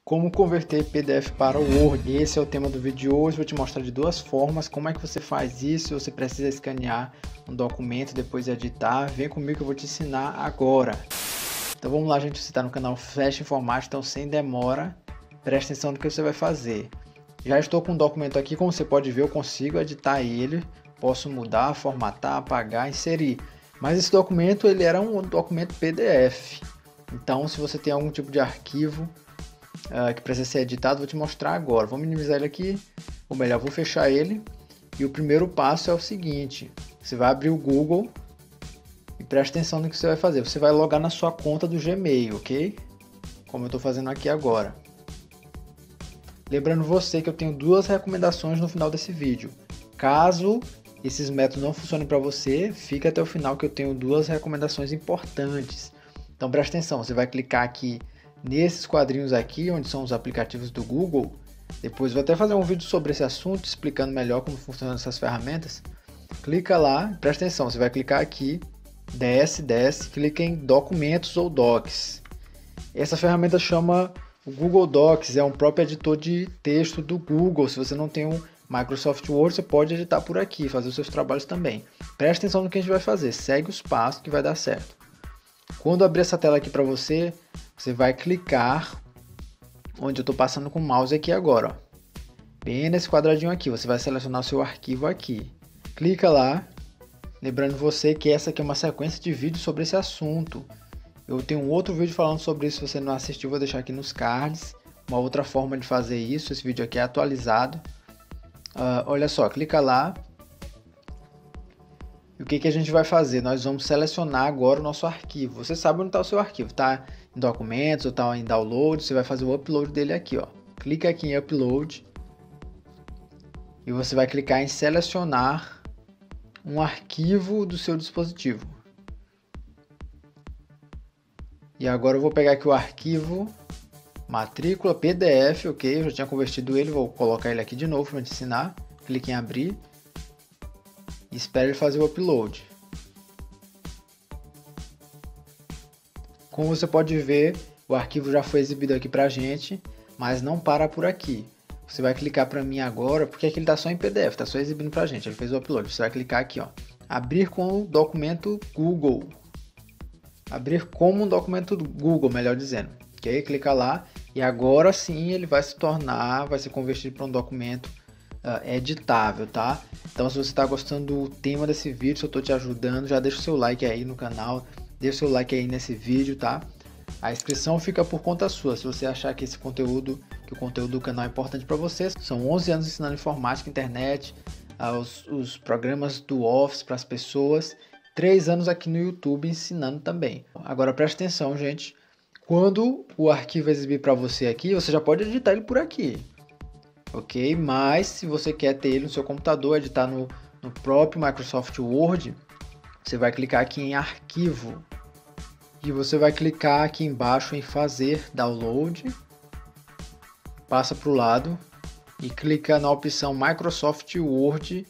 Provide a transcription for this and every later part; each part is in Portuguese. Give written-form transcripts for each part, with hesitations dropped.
Como converter PDF para o Word? Esse é o tema do vídeo de hoje. Vou te mostrar de duas formas como é que você faz isso. Se você precisa escanear um documento depois de editar, vem comigo que eu vou te ensinar agora. Então vamos lá, gente. Você está no canal Flash Informática, então sem demora, presta atenção no que você vai fazer. Já estou com um documento aqui, como você pode ver, eu consigo editar ele, posso mudar, formatar, apagar, inserir. Mas esse documento ele era um documento PDF. Então, se você tem algum tipo de arquivo que precisa ser editado, vou te mostrar agora. Vou minimizar ele aqui, ou melhor, vou fechar ele. E o primeiro passo é o seguinte: você vai abrir o Google e presta atenção no que você vai fazer. Você vai logar na sua conta do Gmail, ok? Como eu estou fazendo aqui agora. Lembrando você que eu tenho duas recomendações no final desse vídeo. Caso esses métodos não funcionem para você, fica até o final que eu tenho duas recomendações importantes. Então presta atenção, você vai clicar aqui nesses quadrinhos aqui, onde são os aplicativos do Google. Depois vou até fazer um vídeo sobre esse assunto, explicando melhor como funcionam essas ferramentas. Clica lá, presta atenção, você vai clicar aqui, desce, clica em documentos ou docs. Essa ferramenta chama o Google Docs, é um próprio editor de texto do Google. Se você não tem um Microsoft Word, você pode editar por aqui, fazer os seus trabalhos também. Presta atenção no que a gente vai fazer, segue os passos que vai dar certo. Quando abrir essa tela aqui para você, você vai clicar onde eu estou passando com o mouse aqui agora, ó. Bem nesse quadradinho aqui, você vai selecionar o seu arquivo aqui. Clica lá, lembrando você que essa aqui é uma sequência de vídeos sobre esse assunto. Eu tenho um outro vídeo falando sobre isso, se você não assistiu, vou deixar aqui nos cards. Uma outra forma de fazer isso, esse vídeo aqui é atualizado. Olha só, clica lá. E o que a gente vai fazer? Nós vamos selecionar agora o nosso arquivo. Você sabe onde está o seu arquivo, tá? Em documentos ou tá em download, você vai fazer o upload dele aqui, ó. Clica aqui em upload. E você vai clicar em selecionar um arquivo do seu dispositivo. E agora eu vou pegar aqui o arquivo matrícula PDF, ok? Eu já tinha convertido ele, vou colocar ele aqui de novo para te ensinar. Clique em abrir e espere ele fazer o upload. Como você pode ver, o arquivo já foi exibido aqui para a gente, mas não para por aqui. Você vai clicar para mim agora, porque aqui ele está só em PDF, está só exibindo para a gente, ele fez o upload. Você vai clicar aqui, ó, abrir com o documento Google. Abrir como um documento do Google, melhor dizendo. Ok? Clica lá e agora sim ele vai se tornar, vai ser convertido para um documento editável, tá? Então se você está gostando do tema desse vídeo, se eu estou te ajudando, já deixa o seu like aí no canal, deixa o seu like aí nesse vídeo, tá? A inscrição fica por conta sua, se você achar que o conteúdo do canal é importante para você. São 11 anos ensinando informática, internet, os programas do Office para as pessoas. 3 anos aqui no YouTube ensinando também. Agora presta atenção, gente. Quando o arquivo exibir para você aqui, você já pode editar ele por aqui. Ok? Mas se você quer ter ele no seu computador, editar no próprio Microsoft Word, você vai clicar aqui em arquivo. E você vai clicar aqui embaixo em fazer download. Passa para o lado e clica na opção Microsoft Word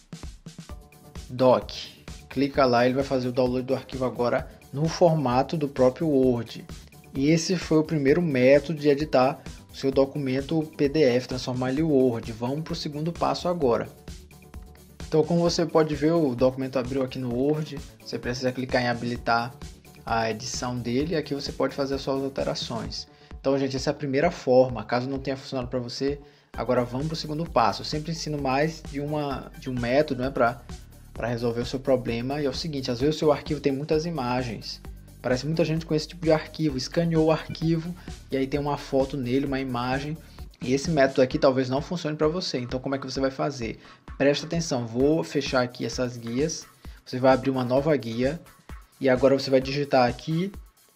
Doc. Clica lá, ele vai fazer o download do arquivo agora no formato do próprio Word. E esse foi o primeiro método de editar o seu documento PDF, transformar ele em Word. Vamos para o segundo passo agora. Então, como você pode ver, o documento abriu aqui no Word. Você precisa clicar em habilitar a edição dele e aqui você pode fazer as suas alterações. Então, gente, essa é a primeira forma. Caso não tenha funcionado para você, agora vamos para o segundo passo. Eu sempre ensino mais de um método, né, para resolver o seu problema. E é o seguinte, às vezes o seu arquivo tem muitas imagens. Parece muita gente com esse tipo de arquivo, escaneou o arquivo e aí tem uma foto nele, uma imagem. E esse método aqui talvez não funcione para você. Então como é que você vai fazer? Presta atenção, vou fechar aqui essas guias. Você vai abrir uma nova guia e agora você vai digitar aqui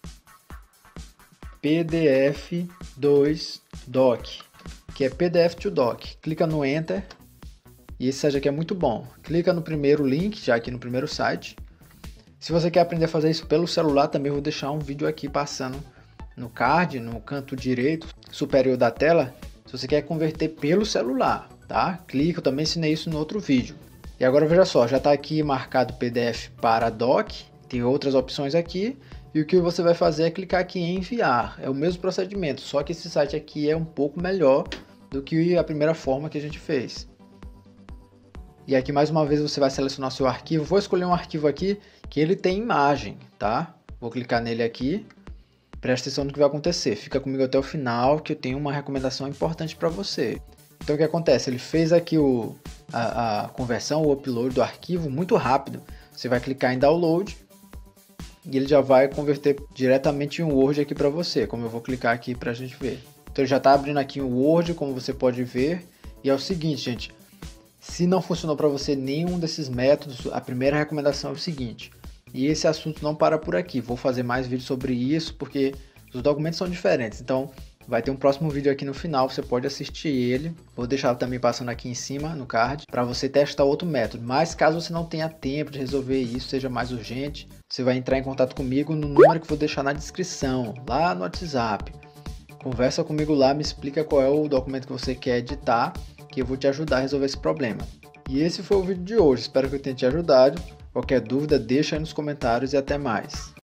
PDF2 Doc, que é PDF to Doc. Clica no Enter. E esse site aqui é muito bom. Clica no primeiro link, já aqui no primeiro site. Se você quer aprender a fazer isso pelo celular, também vou deixar um vídeo aqui passando no card, no canto direito superior da tela. Se você quer converter pelo celular, tá? Clica, eu também ensinei isso no outro vídeo. E agora veja só, já está aqui marcado PDF para Doc. Tem outras opções aqui. E o que você vai fazer é clicar aqui em enviar. É o mesmo procedimento, só que esse site aqui é um pouco melhor do que a primeira forma que a gente fez. E aqui mais uma vez você vai selecionar o seu arquivo. Vou escolher um arquivo aqui que ele tem imagem, tá? Vou clicar nele aqui. Presta atenção no que vai acontecer. Fica comigo até o final que eu tenho uma recomendação importante para você. Então o que acontece? Ele fez aqui a conversão, o upload do arquivo muito rápido. Você vai clicar em download e ele já vai converter diretamente em Word aqui para você, como eu vou clicar aqui para a gente ver. Então ele já está abrindo aqui o Word, como você pode ver. E é o seguinte, gente. Se não funcionou para você nenhum desses métodos, a primeira recomendação é o seguinte. E esse assunto não para por aqui. Vou fazer mais vídeos sobre isso, porque os documentos são diferentes. Então, vai ter um próximo vídeo aqui no final, você pode assistir ele. Vou deixar também passando aqui em cima, no card, para você testar outro método. Mas caso você não tenha tempo de resolver isso, seja mais urgente, você vai entrar em contato comigo no número que eu vou deixar na descrição, lá no WhatsApp. Conversa comigo lá, me explica qual é o documento que você quer editar, que eu vou te ajudar a resolver esse problema. E esse foi o vídeo de hoje, espero que eu tenha te ajudado. Qualquer dúvida, deixa aí nos comentários e até mais.